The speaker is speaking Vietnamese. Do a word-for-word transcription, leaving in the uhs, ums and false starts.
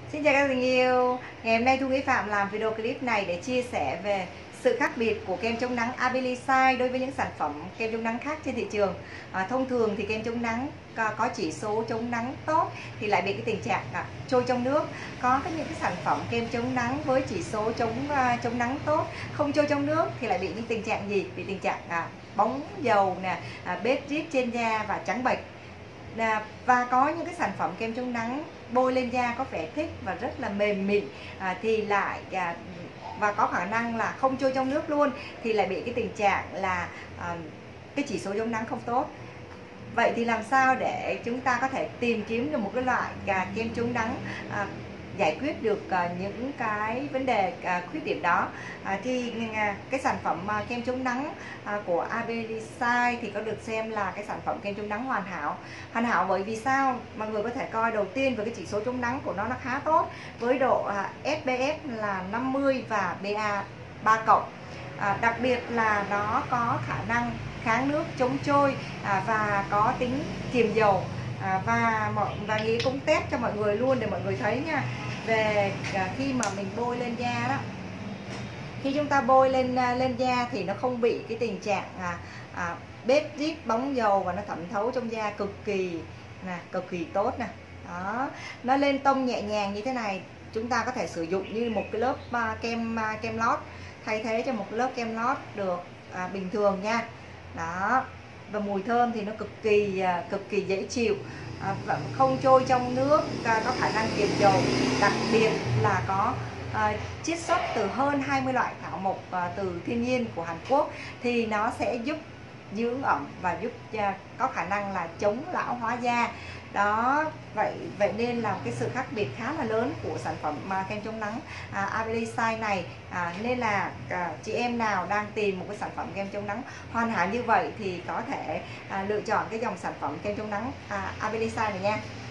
Xin chào các tình yêu. Ngày hôm nay Thu Mỹ Phạm làm video clip này để chia sẻ về sự khác biệt của kem chống nắng Abilicide đối với những sản phẩm kem chống nắng khác trên thị trường. À, thông thường thì kem chống nắng có chỉ số chống nắng tốt thì lại bị cái tình trạng à, trôi trong nước. Có cái những cái sản phẩm kem chống nắng với chỉ số chống à, chống nắng tốt không trôi trong nước thì lại bị những tình trạng gì? Bị tình trạng à, bóng dầu nè, à, bết rít trên da và trắng bệch. À, và có những cái sản phẩm kem chống nắng bôi lên da có vẻ thích và rất là mềm mịn à, thì lại à, và có khả năng là không trôi trong nước luôn thì lại bị cái tình trạng là à, cái chỉ số chống nắng không tốt. Vậy thì làm sao để chúng ta có thể tìm kiếm được một cái loại à, kem chống nắng à, giải quyết được à, những cái vấn đề à, khuyết điểm đó? À, thì à, cái sản phẩm à, kem chống nắng à, của Abilicide thì có được xem là cái sản phẩm kem chống nắng hoàn hảo. Hoàn hảo bởi vì sao? Mọi người có thể coi đầu tiên về cái chỉ số chống nắng của nó nó khá tốt với độ à, ét pê ép là năm mươi và pê a ba cộng. À, đặc biệt là nó có khả năng kháng nước, chống trôi à, và có tính kiềm dầu. À, và mọi và Nghĩa cũng test cho mọi người luôn để mọi người thấy nha, về à, khi mà mình bôi lên da đó, khi chúng ta bôi lên lên da thì nó không bị cái tình trạng à, à, bết rít bóng dầu và nó thẩm thấu trong da cực kỳ nè, cực kỳ tốt nè. Đó, nó lên tông nhẹ nhàng như thế này, chúng ta có thể sử dụng như một cái lớp à, kem à, kem lót thay thế cho một lớp kem lót được à, bình thường nha. Đó, và mùi thơm thì nó cực kỳ à, cực kỳ dễ chịu, à, và không trôi trong nước, à, có khả năng kiềm dầu, đặc biệt là có à, chiết xuất từ hơn hai mươi loại thảo mộc à, từ thiên nhiên của Hàn Quốc thì nó sẽ giúp dưỡng ẩm và giúp à, có khả năng là chống lão hóa da. Đó, vậy vậy nên là cái sự khác biệt khá là lớn của sản phẩm mà kem chống nắng à, Abilicide này. À, nên là à, chị em nào đang tìm một cái sản phẩm kem chống nắng hoàn hảo như vậy thì có thể à, lựa chọn cái dòng sản phẩm kem chống nắng à, Abilicide này nha.